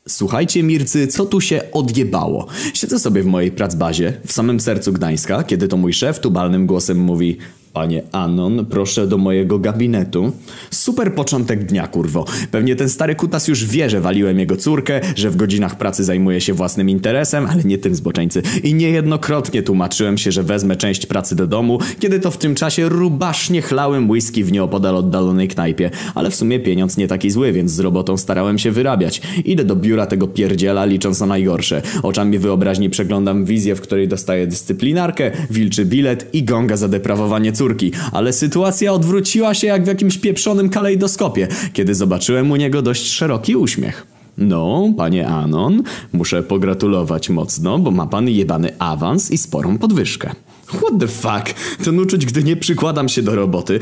Słuchajcie, Mircy, co tu się odjebało? Siedzę sobie w mojej pracbazie, w samym sercu Gdańska, kiedy to mój szef tubalnym głosem mówi: Panie Anon, proszę do mojego gabinetu. Super początek dnia, kurwo. Pewnie ten stary kutas już wie, że waliłem jego córkę, że w godzinach pracy zajmuje się własnym interesem, ale nie tym zboczeńcy. I niejednokrotnie tłumaczyłem się, że wezmę część pracy do domu, kiedy to w tym czasie rubasznie chlałem whisky w nieopodal oddalonej knajpie. Ale w sumie pieniądz nie taki zły, więc z robotą starałem się wyrabiać. Idę do biura tego pierdziela, licząc na najgorsze. Oczami wyobraźni przeglądam wizję, w której dostaję dyscyplinarkę, wilczy bilet i gonga za deprawowanie córki. Ale sytuacja odwróciła się jak w jakimś pieprzonym kalejdoskopie, kiedy zobaczyłem u niego dość szeroki uśmiech. No, panie Anon, muszę pogratulować mocno, bo ma pan jebany awans i sporą podwyżkę. What the fuck? Ten uczuć, gdy nie przykładam się do roboty,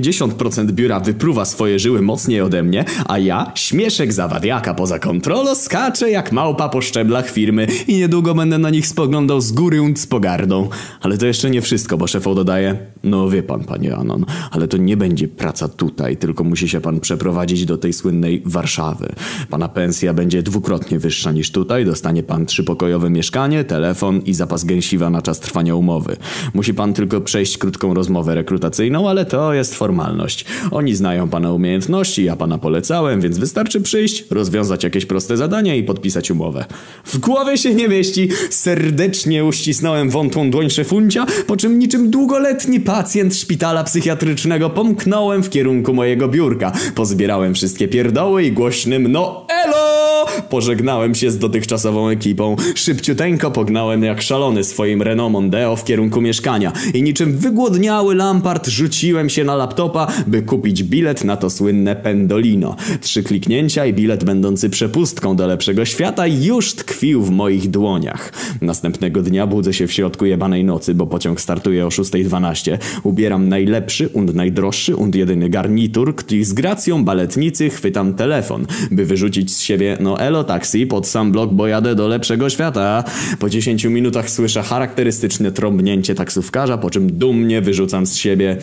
90% biura wypruwa swoje żyły mocniej ode mnie, a ja, śmieszek zawadiaka poza kontrolą, skaczę jak małpa po szczeblach firmy i niedługo będę na nich spoglądał z góry und z pogardą. Ale to jeszcze nie wszystko, bo szefo dodaje: no wie pan, panie Anon, ale to nie będzie praca tutaj, tylko musi się pan przeprowadzić do tej słynnej Warszawy. Pana pensja będzie dwukrotnie wyższa niż tutaj, dostanie pan 3-pokojowe mieszkanie, telefon i zapas gęsiwa na czas trwania umowy. Musi pan tylko przejść krótką rozmowę rekrutacyjną, ale to jest formalność. Oni znają pana umiejętności, ja pana polecałem, więc wystarczy przyjść, rozwiązać jakieś proste zadania i podpisać umowę. W głowie się nie mieści. Serdecznie uścisnąłem wątłą dłoń szefuncia, po czym niczym długoletni pacjent szpitala psychiatrycznego pomknąłem w kierunku mojego biurka. Pozbierałem wszystkie pierdoły i głośnym no elo pożegnałem się z dotychczasową ekipą. Szybciuteńko pognałem jak szalony swoim Renault Mondeo w kierunku mieszkania i niczym wygłodniały lampart rzuciłem się na laptopa, by kupić bilet na to słynne Pendolino. 3 kliknięcia i bilet będący przepustką do lepszego świata już tkwił w moich dłoniach. Następnego dnia budzę się w środku jebanej nocy, bo pociąg startuje o 6:12. Ubieram najlepszy und najdroższy und jedyny garnitur i z gracją baletnicy chwytam telefon, by wyrzucić z siebie no elo taksi pod sam blok, bo jadę do lepszego świata. Po 10 minutach słyszę charakterystyczne trąbnięcie taksówkarza, po czym dumnie wyrzucam z siebie: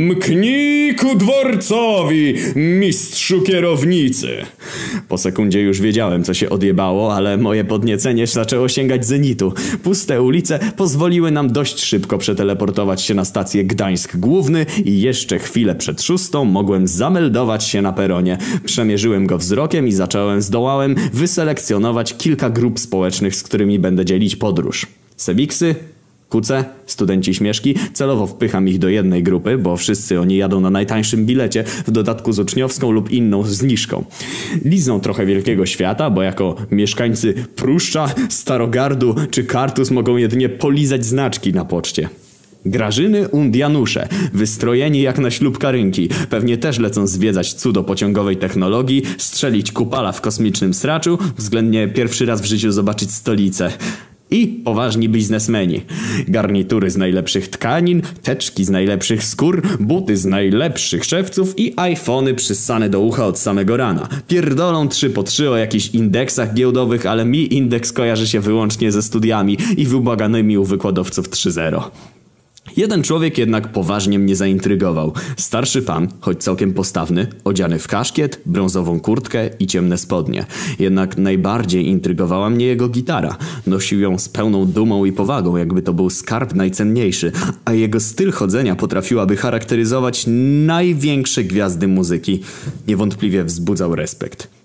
mknij ku dworcowi, mistrzu kierownicy. Po sekundzie już wiedziałem, co się odjebało, ale moje podniecenie zaczęło sięgać zenitu. Puste ulice pozwoliły nam dość szybko przeteleportować się na stację Gdańsk Główny i jeszcze chwilę przed 6 mogłem zameldować się na peronie. Przemierzyłem go wzrokiem i zdołałem wyselekcjonować kilka grup społecznych, z którymi będę dzielić podróż. Sewiksy, kuce, studenci śmieszki, celowo wpycham ich do jednej grupy, bo wszyscy oni jadą na najtańszym bilecie, w dodatku z uczniowską lub inną zniżką. Lizną trochę wielkiego świata, bo jako mieszkańcy Pruszcza, Starogardu czy Kartus mogą jedynie polizać znaczki na poczcie. Grażyny und Janusze, wystrojeni jak na ślub Karynki, pewnie też lecą zwiedzać cudo pociągowej technologii, strzelić kupala w kosmicznym sraczu, względnie pierwszy raz w życiu zobaczyć stolicę. I poważni biznesmeni. Garnitury z najlepszych tkanin, teczki z najlepszych skór, buty z najlepszych szewców i iPhony przyssane do ucha od samego rana. Pierdolą 3 po 3 o jakichś indeksach giełdowych, ale mi indeks kojarzy się wyłącznie ze studiami i wybłaganymi u wykładowców 3.0. Jeden człowiek jednak poważnie mnie zaintrygował. Starszy pan, choć całkiem postawny, odziany w kaszkiet, brązową kurtkę i ciemne spodnie. Jednak najbardziej intrygowała mnie jego gitara. Nosił ją z pełną dumą i powagą, jakby to był skarb najcenniejszy, a jego styl chodzenia potrafiłaby charakteryzować największe gwiazdy muzyki. Niewątpliwie wzbudzał respekt.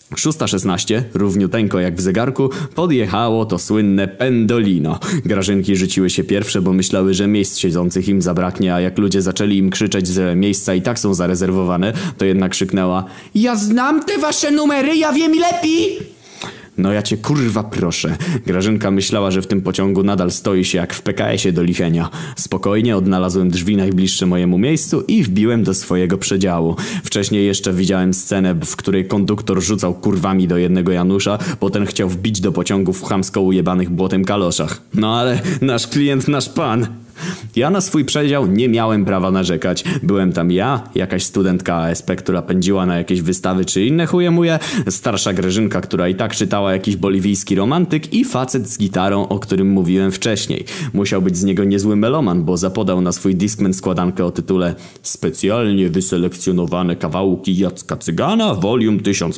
6:16, równiuteńko jak w zegarku, podjechało to słynne Pendolino. Grażynki rzuciły się pierwsze, bo myślały, że miejsc siedzących im zabraknie, a jak ludzie zaczęli im krzyczeć, że miejsca i tak są zarezerwowane, to jedna krzyknęła: ja znam te wasze numery, ja wiem lepiej! No ja cię kurwa proszę. Grażynka myślała, że w tym pociągu nadal stoi się jak w PKS-ie do lichenia. Spokojnie odnalazłem drzwi najbliższe mojemu miejscu i wbiłem do swojego przedziału. Wcześniej jeszcze widziałem scenę, w której konduktor rzucał kurwami do jednego Janusza, potem chciał wbić do pociągu w chamsko ujebanych błotem kaloszach. No ale nasz klient, nasz pan. Ja na swój przedział nie miałem prawa narzekać. Byłem tam ja, jakaś studentka ASP, która pędziła na jakieś wystawy czy inne chujemuje, starsza Grażynka, która i tak czytała jakiś boliwijski romantyk i facet z gitarą, o którym mówiłem wcześniej. Musiał być z niego niezły meloman, bo zapodał na swój Discman składankę o tytule Specjalnie wyselekcjonowane kawałki Jacka Cygana, volume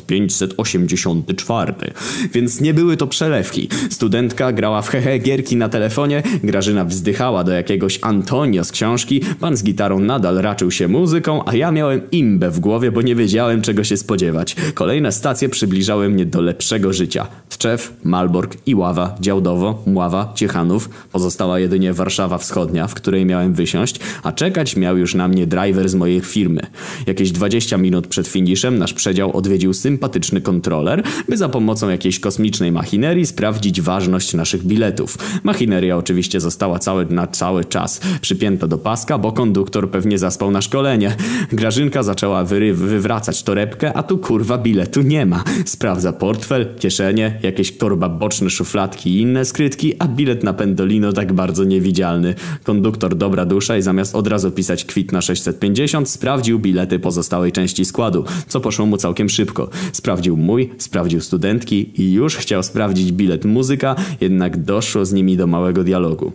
1584. Więc nie były to przelewki. Studentka grała w hehe gierki na telefonie, Grażyna wzdychała do jakiegoś Antonio z książki, pan z gitarą nadal raczył się muzyką, a ja miałem imbę w głowie, bo nie wiedziałem czego się spodziewać. Kolejne stacje przybliżały mnie do lepszego życia. Tczew, Malbork, Iława, Działdowo, Mława, Ciechanów. Pozostała jedynie Warszawa Wschodnia, w której miałem wysiąść, a czekać miał już na mnie driver z mojej firmy. Jakieś 20 minut przed finiszem nasz przedział odwiedził sympatyczny kontroler, by za pomocą jakiejś kosmicznej machinerii sprawdzić ważność naszych biletów. Machineria oczywiście została na cały czas przypięta do paska, bo konduktor pewnie zaspał na szkolenie. Grażynka zaczęła wywracać torebkę, a tu kurwa biletu nie ma. Sprawdza portfel, kieszenie, jakieś torba boczne, szufladki i inne skrytki, a bilet na Pendolino tak bardzo niewidzialny. Konduktor dobra dusza i zamiast od razu pisać kwit na 650, sprawdził bilety pozostałej części składu, co poszło mu całkiem szybko. Sprawdził mój, sprawdził studentki i już chciał sprawdzić bilet muzyka, jednak doszło z nimi do małego dialogu.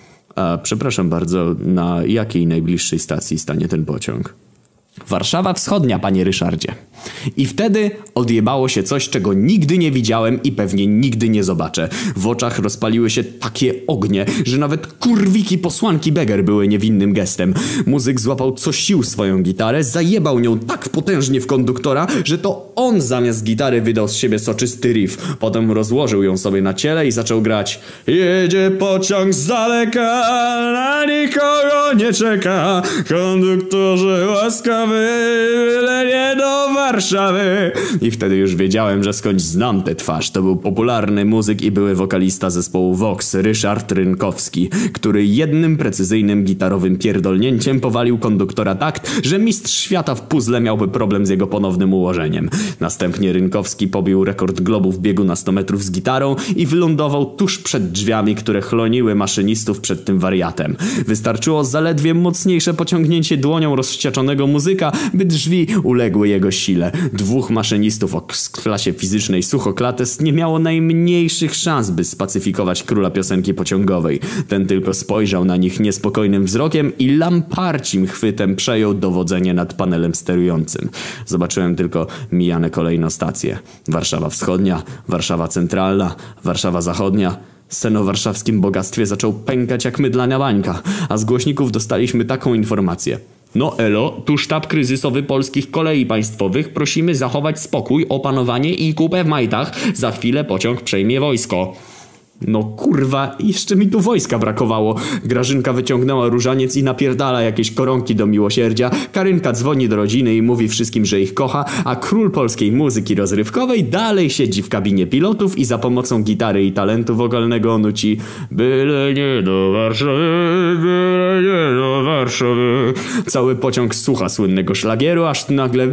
A przepraszam bardzo, na jakiej najbliższej stacji stanie ten pociąg? Warszawa Wschodnia, panie Ryszardzie. I wtedy odjebało się coś, czego nigdy nie widziałem i pewnie nigdy nie zobaczę. W oczach rozpaliły się takie ognie, że nawet kurwiki posłanki Beger były niewinnym gestem. Muzyk złapał co sił swoją gitarę, zajebał nią tak potężnie w konduktora, że to on zamiast gitary wydał z siebie soczysty riff. Potem rozłożył ją sobie na ciele i zaczął grać. Jedzie pociąg z daleka, na nikogo nie czeka, konduktorze łaskawy, byle nie do Warszawy. I wtedy już wiedziałem, że skądś znam tę twarz. To był popularny muzyk i były wokalista zespołu Vox, Ryszard Rynkowski, który jednym precyzyjnym gitarowym pierdolnięciem powalił konduktora tak, że mistrz świata w puzzle miałby problem z jego ponownym ułożeniem. Następnie Rynkowski pobił rekord globu w biegu na 100 metrów z gitarą i wylądował tuż przed drzwiami, które chroniły maszynistów przed tym wariatem. Wystarczyło zaledwie mocniejsze pociągnięcie dłonią rozwścieczonego muzyka, by drzwi uległy jego sile. Dwóch maszynistów o klasie fizycznej Suchoklates nie miało najmniejszych szans, by spacyfikować króla piosenki pociągowej. Ten tylko spojrzał na nich niespokojnym wzrokiem i lamparcim chwytem przejął dowodzenie nad panelem sterującym. Zobaczyłem tylko mijane kolejno stacje. Warszawa Wschodnia, Warszawa Centralna, Warszawa Zachodnia. Sen o warszawskim bogactwie zaczął pękać jak mydlana bańka, a z głośników dostaliśmy taką informację. No elo, tu sztab kryzysowy polskich kolei państwowych. Prosimy zachować spokój, opanowanie i kupę w majtach. Za chwilę pociąg przejmie wojsko. No kurwa, jeszcze mi tu wojska brakowało. Grażynka wyciągnęła różaniec i napierdala jakieś koronki do miłosierdzia. Karynka dzwoni do rodziny i mówi wszystkim, że ich kocha, a król polskiej muzyki rozrywkowej dalej siedzi w kabinie pilotów i za pomocą gitary i talentu wokalnego nuci byle nie do Warszawy, byle nie do Warszawy. Cały pociąg słucha słynnego szlagieru, aż nagle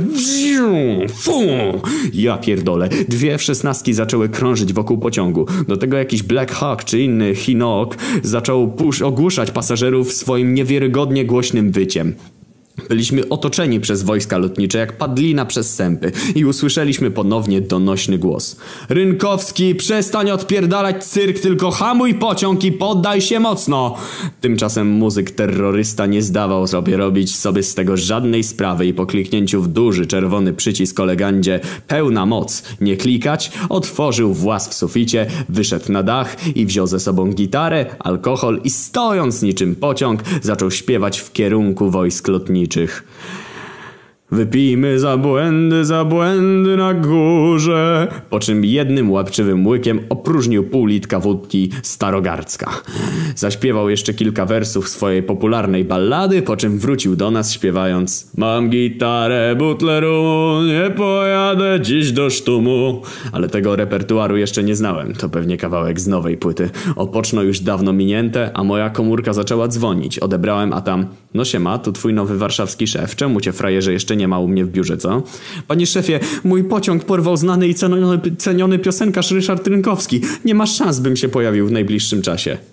ja pierdolę. Dwie F-16 zaczęły krążyć wokół pociągu. Do tego jakiś Black Hawk czy inny Chinook zaczął ogłuszać pasażerów swoim niewiarygodnie głośnym wyciem. Byliśmy otoczeni przez wojska lotnicze jak padlina przez sępy i usłyszeliśmy ponownie donośny głos. Rynkowski, przestań odpierdalać cyrk, tylko hamuj pociąg i poddaj się mocno. Tymczasem muzyk terrorysta nie zdawał sobie robić sobie z tego żadnej sprawy i po kliknięciu w duży czerwony przycisk o legandzie pełna moc, nie klikać, otworzył włas w suficie, wyszedł na dach i wziął ze sobą gitarę, alkohol i stojąc niczym pociąg zaczął śpiewać w kierunku wojsk lotniczych. Wypijmy za błędy na górze. Po czym jednym łapczywym łykiem opróżnił pół litka wódki starogardzka. Zaśpiewał jeszcze kilka wersów swojej popularnej ballady, po czym wrócił do nas śpiewając: mam gitarę, butleru, nie pojadę dziś do sztumu. Ale tego repertuaru jeszcze nie znałem. To pewnie kawałek z nowej płyty. Opoczno już dawno minięte, a moja komórka zaczęła dzwonić. Odebrałem, a tam: no siema, tu twój nowy warszawski szef. Czemu cię frajerze jeszcze nie ma u mnie w biurze, co? Panie szefie, mój pociąg porwał znany i ceniony piosenkarz Ryszard Rynkowski. Nie ma szans, bym się pojawił w najbliższym czasie.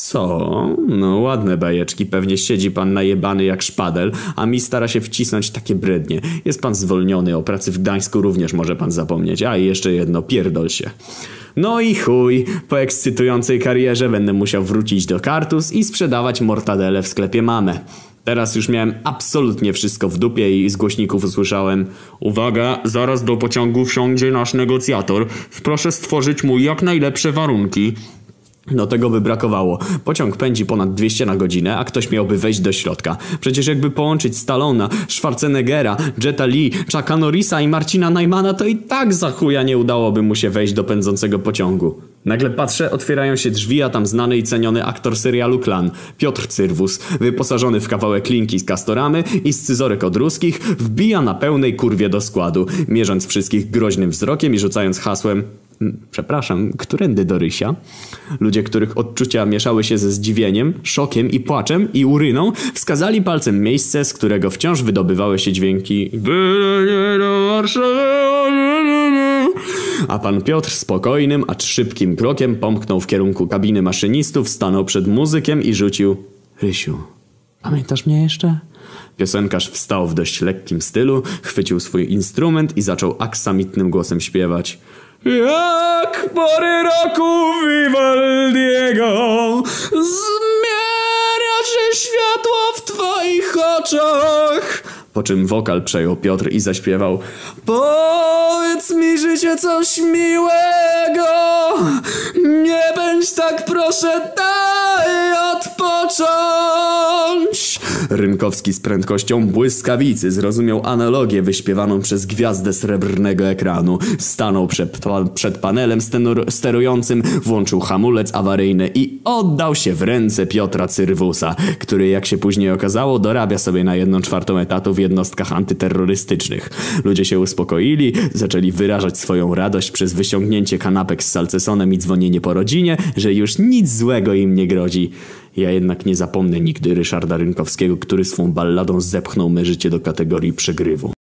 Co? No ładne bajeczki, pewnie siedzi pan najebany jak szpadel, a mi stara się wcisnąć takie brednie. Jest pan zwolniony, o pracy w Gdańsku również może pan zapomnieć. A i jeszcze jedno, pierdol się. No i chuj, po ekscytującej karierze będę musiał wrócić do Kartus i sprzedawać mortadele w sklepie Mamę. Teraz już miałem absolutnie wszystko w dupie i z głośników usłyszałem: uwaga, zaraz do pociągu wsiądzie nasz negocjator. Proszę stworzyć mu jak najlepsze warunki. No tego by brakowało. Pociąg pędzi ponad 200 na godzinę, a ktoś miałby wejść do środka. Przecież jakby połączyć Stallona, Schwarzeneggera, Jetta Lee, Chucka Norrisa i Marcina Najmana, to i tak za chuja nie udałoby mu się wejść do pędzącego pociągu. Nagle patrzę, otwierają się drzwi, a tam znany i ceniony aktor serialu Klan, Piotr Cyrwus, wyposażony w kawałek linki z Castoramy i scyzoryk od ruskich, wbija na pełnej kurwie do składu, mierząc wszystkich groźnym wzrokiem i rzucając hasłem: przepraszam, którędy do Rysia? Ludzie, których odczucia mieszały się ze zdziwieniem, szokiem i płaczem i uryną, wskazali palcem miejsce, z którego wciąż wydobywały się dźwięki: byle nie do Warszawy. A pan Piotr spokojnym, acz szybkim krokiem pomknął w kierunku kabiny maszynistów, stanął przed muzykiem i rzucił: Rysiu, pamiętasz mnie jeszcze? Piosenkarz wstał w dość lekkim stylu, chwycił swój instrument i zaczął aksamitnym głosem śpiewać: jak pory roku Vivaldiego zmienia się światło w twoich oczach. Po czym wokal przejął Piotr i zaśpiewał: powiedz mi, życie, coś miłego, nie bądź tak, proszę, daj odpocząć. Rynkowski z prędkością błyskawicy zrozumiał analogię wyśpiewaną przez gwiazdę srebrnego ekranu. Stanął przed panelem sterującym, włączył hamulec awaryjny i oddał się w ręce Piotra Cyrwusa, który, jak się później okazało, dorabia sobie na 1/4 etatu w jednostkach antyterrorystycznych. Ludzie się uspokoili, zaczęli wyrażać swoją radość przez wyciągnięcie kanapek z salcesonem i dzwonienie po rodzinie, że już nic złego im nie grozi. Ja jednak nie zapomnę nigdy Ryszarda Rynkowskiego, który swą balladą zepchnął me życie do kategorii przegrywu.